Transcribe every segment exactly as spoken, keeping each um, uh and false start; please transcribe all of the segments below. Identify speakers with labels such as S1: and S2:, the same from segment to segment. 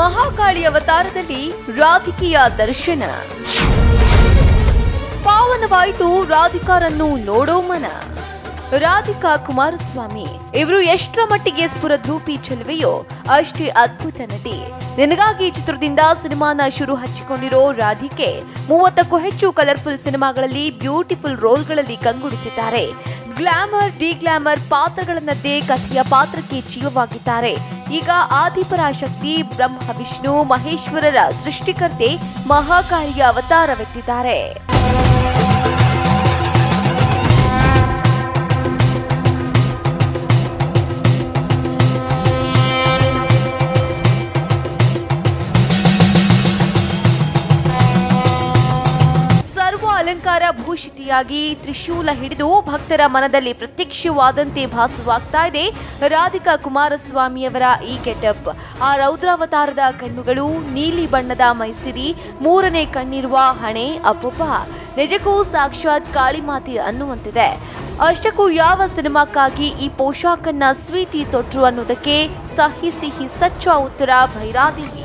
S1: ಮಹಾಕಾಳಿ ಅವತಾರದಲ್ಲಿ ರಾಧಿಕೆಯ ದರ್ಶನ. ಪಾವನವಾಯಿತು ರಾಧಿಕಾರನ್ನು ನೋಡೋ ಮನ. ರಾಧಿಕಾ ಕುಮಾರಸ್ವಾಮಿ ಇವರು ಎಷ್ಟರ ಮಟ್ಟಿಗೆ ಸ್ಫುರದ್ರೂಪಿ ಚೆಲುವೆಯೋ ಅಷ್ಟೇ ಅದ್ಭುತ ನಟಿ. ನಿನಗಾಗಿ ಚಿತ್ರದಿಂದ ಸಿನಿಮಾನ ಶುರು ಹಚ್ಚಿಕೊಂಡಿರೋ ರಾಧಿಕೆ ಮೂವತ್ತಕ್ಕೂ ಹೆಚ್ಚು ಕಲರ್ಫುಲ್ ಸಿನಿಮಾಗಳಲ್ಲಿ ಬ್ಯೂಟಿಫುಲ್ ರೋಲ್ಗಳಲ್ಲಿ ಕಂಗೊಳಿಸಿದ್ದಾರೆ. ಗ್ಲಾಮರ್ ಡಿ ಗ್ಲಾಮರ್ ಪಾತ್ರಗಳನ್ನದ್ದೇ ಕಥೆಯ ಪಾತ್ರಕ್ಕೆ ಜೀವವಾಗಿದ್ದಾರೆ. ಈಗ ಆದಿಪರಾಶಕ್ತಿ ಬ್ರಹ್ಮ ವಿಷ್ಣು ಮಹೇಶ್ವರರ ಸೃಷ್ಟಿಕರ್ತೆ ಮಹಾಕಾಳಿಯ ಅವತಾರವೆತ್ತಿದ್ದಾರೆ. ಅಲಂಕಾರ ಭೂಷಿತಿಯಾಗಿ ತ್ರಿಶೂಲ ಹಿಡಿದು ಭಕ್ತರ ಮನದಲ್ಲಿ ಪ್ರತ್ಯಕ್ಷವಾದಂತೆ ಭಾಸವಾಗ್ತಾ ಇದೆ ರಾಧಿಕಾ ಕುಮಾರಸ್ವಾಮಿಯವರ ಈ ಗೆಟಪ್. ಆ ರೌದ್ರಾವತಾರದ ಕಣ್ಣುಗಳು, ನೀಲಿ ಬಣ್ಣದ ಮೈಸಿರಿ, ಮೂರನೇ ಕಣ್ಣಿರುವ ಹಣೆ, ಅಪ್ಪಪ್ಪ ನಿಜಕ್ಕೂ ಸಾಕ್ಷಾತ್ ಕಾಳಿಮಾತೆ ಅನ್ನುವಂತಿದೆ. ಅಷ್ಟಕ್ಕೂ ಯಾವ ಸಿನಿಮಾಕ್ಕಾಗಿ ಈ ಪೋಷಾಕನ್ನ ಸ್ವೀಟಿ ತೊಟ್ರು ಅನ್ನೋದಕ್ಕೆ ಸಹಿ ಸಿಹಿ ಸಚ್ಚ ಉತ್ತರ ಭೈರಾದೇವಿ.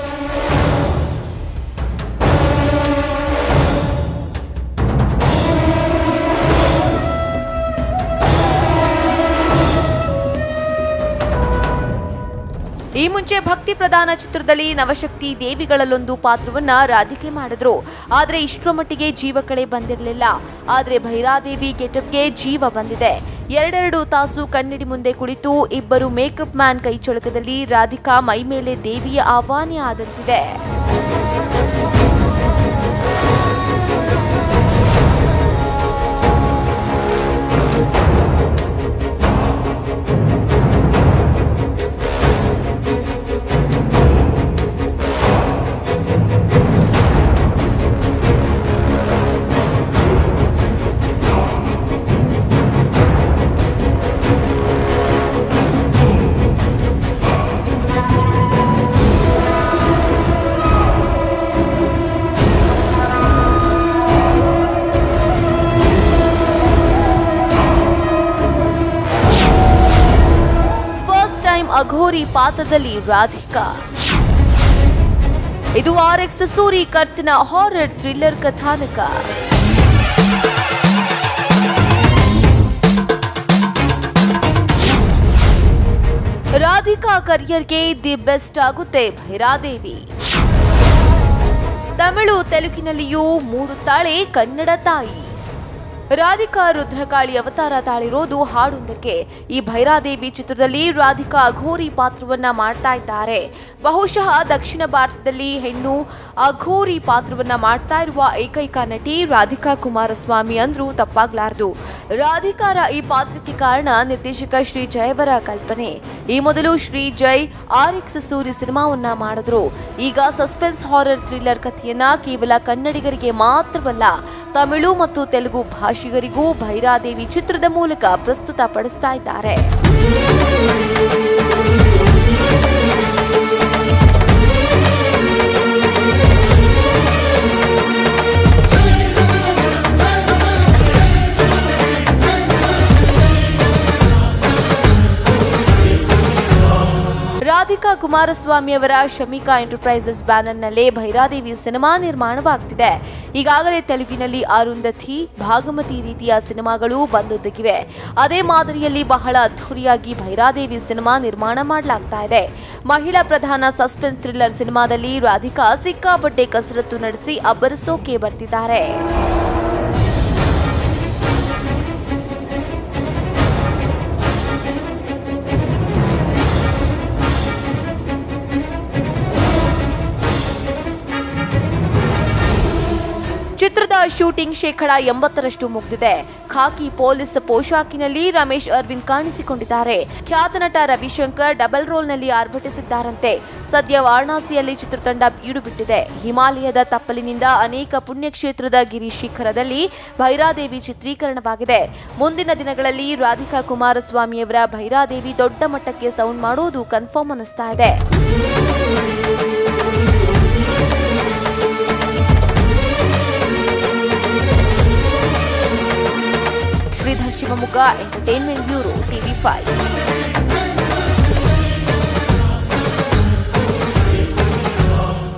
S1: ಈ ಮುಂಚೆ ಭಕ್ತಿ ಪ್ರಧಾನ ಚಿತ್ರದಲ್ಲಿ ನವಶಕ್ತಿ ದೇವಿಗಳಲ್ಲೊಂದು ಪಾತ್ರವನ್ನ ರಾಧಿಕೆ ಮಾಡಿದ್ರು. ಆದ್ರೆ ಇಷ್ಟರ ಮಟ್ಟಿಗೆ ಜೀವ ಕಳೆ ಬಂದಿರಲಿಲ್ಲ. ಆದ್ರೆ ಭೈರಾದೇವಿ ಗೆಟಪ್ಗೆ ಜೀವ ಬಂದಿದೆ. ಎರಡೆರಡು ತಾಸು ಕನ್ನಡಿ ಮುಂದೆ ಕುಳಿತು ಇಬ್ಬರು ಮೇಕಪ್ ಮ್ಯಾನ್ ಕೈ ಚಳಕದಲ್ಲಿ ರಾಧಿಕಾ ಮೈ ಮೇಲೆ ದೇವಿಯ ಆಹ್ವಾನ ಆದಂತಿದೆ. ಅಘೋರಿ ಪಾತ್ರದಲ್ಲಿ ರಾಧಿಕಾ. ಇದು ಆರ್ ಎಕ್ಸ್ ಸೂರಿ ಕರ್ತಿನ ಹಾರರ್ ಥ್ರಿಲ್ಲರ್ ಕಥಾನಕ. ರಾಧಿಕಾ ಕರಿಯರ್ಗೆ ದಿ ಬೆಸ್ಟ್ ಆಗುತ್ತೆ ಭೈರಾದೇವಿ. ತಮಿಳು ತೆಲುಗಿನಲ್ಲಿಯೂ ಮೂಡುತ್ತಾಳೆ ಕನ್ನಡ ತಾಯಿ. ರಾಧಿಕಾ ರುದ್ರಕಾಳಿ ಅವತಾರ ತಾಳಿರೋದು ಹಾಡೊಂದಕ್ಕೆ. ಈ ಭೈರಾದೇವಿ ಚಿತ್ರದಲ್ಲಿ ರಾಧಿಕಾ ಅಘೋರಿ ಪಾತ್ರವನ್ನ ಮಾಡ್ತಾ ಇದ್ದಾರೆ. ಬಹುಶಃ ದಕ್ಷಿಣ ಭಾರತದಲ್ಲಿ ಹೆಣ್ಣು ಅಘೋರಿ ಪಾತ್ರವನ್ನ ಮಾಡ್ತಾ ಇರುವ ಏಕೈಕ ನಟಿ ರಾಧಿಕಾ ಕುಮಾರಸ್ವಾಮಿ ಅಂದ್ರೂ ತಪ್ಪಾಗ್ಲಾರ್ದು. ರಾಧಿಕಾರ ಈ ಪಾತ್ರಕ್ಕೆ ಕಾರಣ ನಿರ್ದೇಶಕ ಶ್ರೀ ಜಯವರ ಕಲ್ಪನೆ. ಈ ಮೊದಲು ಶ್ರೀ ಜೈ ಆರ್ ಎಕ್ಸ್ ಸೂರಿ ಸಿನಿಮಾವನ್ನ ಮಾಡಿದ್ರು. ಈಗ ಸಸ್ಪೆನ್ಸ್ ಹಾರರ್ ಥ್ರಿಲ್ಲರ್ ಕಥೆಯನ್ನ ಕೇವಲ ಕನ್ನಡಿಗರಿಗೆ ಮಾತ್ರವಲ್ಲ, ತಮಿಳು ಮತ್ತು ತೆಲುಗು ಭಾಷಿಗರಿಗೂ ಭೈರಾದೇವಿ ಚಿತ್ರದ ಮೂಲಕ ಪ್ರಸ್ತುತ ಪಡಿಸ್ತಾ ಇದ್ದಾರೆ. ರಾಧಿಕಾ ಕುಮಾರಸ್ವಾಮಿ ಅವರ ಶಮಿಕಾ ಎಂಟರ್ಪ್ರೈಸಸ್ ಬ್ಯಾನರ್ನಲ್ಲೇ ಭೈರಾದೇವಿ ಸಿನಿಮಾ ನಿರ್ಮಾಣವಾಗ್ತಿದೆ. ಈಗಾಗಲೇ ತೆಲುಗಿನಲ್ಲಿ ಅರುಂಧತಿ, ಭಾಗಮತಿ ರೀತಿಯ ಸಿನಿಮಾಗಳು ಬಂದೊದಗಿವೆ. ಅದೇ ಮಾದರಿಯಲ್ಲಿ ಬಹಳ ಅದ್ಧೂರಿಯಾಗಿ ಭೈರಾದೇವಿ ಸಿನಿಮಾ ನಿರ್ಮಾಣ ಮಾಡಲಾಗ್ತಾ ಇದೆ. ಮಹಿಳಾ ಪ್ರಧಾನ ಸಸ್ಪೆನ್ಸ್ ಥ್ರಿಲ್ಲರ್ ಸಿನಿಮಾದಲ್ಲಿ ರಾಧಿಕಾ ಸಿಕ್ಕಾಪಟ್ಟೆ ಕಸರತ್ತು ನಡೆಸಿ ಅಬ್ಬರಿಸೋಕೆ ಬರ್ತಿದ್ದಾರೆ. ಚಿತ್ರದ ಶೂಟಿಂಗ್ ಶೇಕಡ ಎಂಬತ್ತರಷ್ಟು ಮುಗಿದಿದೆ. ಖಾಕಿ ಪೊಲೀಸ್ ಪೋಷಾಕಿನಲ್ಲಿ ರಮೇಶ್ ಅರವಿಂದ್ ಕಾಣಿಸಿಕೊಂಡಿದ್ದಾರೆ. ಖ್ಯಾತ ನಟ ರವಿಶಂಕರ್ ಡಬಲ್ ರೋಲ್ನಲ್ಲಿ ಆರ್ಭಟಿಸಿದ್ದಾರಂತೆ. ಸದ್ಯ ವಾರಣಾಸಿಯಲ್ಲಿ ಚಿತ್ರತಂಡ ಬೀಡು ಬಿಟ್ಟಿದೆ. ಹಿಮಾಲಯದ ತಪ್ಪಲಿನಿಂದ ಅನೇಕ ಪುಣ್ಯಕ್ಷೇತ್ರದ ಗಿರಿ ಶಿಖರದಲ್ಲಿ ಭೈರಾದೇವಿ ಚಿತ್ರೀಕರಣವಾಗಿದೆ. ಮುಂದಿನ ದಿನಗಳಲ್ಲಿ ರಾಧಿಕಾ ಕುಮಾರಸ್ವಾಮಿಯವರ ಭೈರಾದೇವಿ ದೊಡ್ಡ ಮಟ್ಟಕ್ಕೆ ಸೌಂಡ್ ಮಾಡೋದು ಕನ್ಫರ್ಮ್ ಅನ್ನಿಸ್ತಾ ಇದೆ. Shridhar Shivamogga, entertainment bureau, TV five.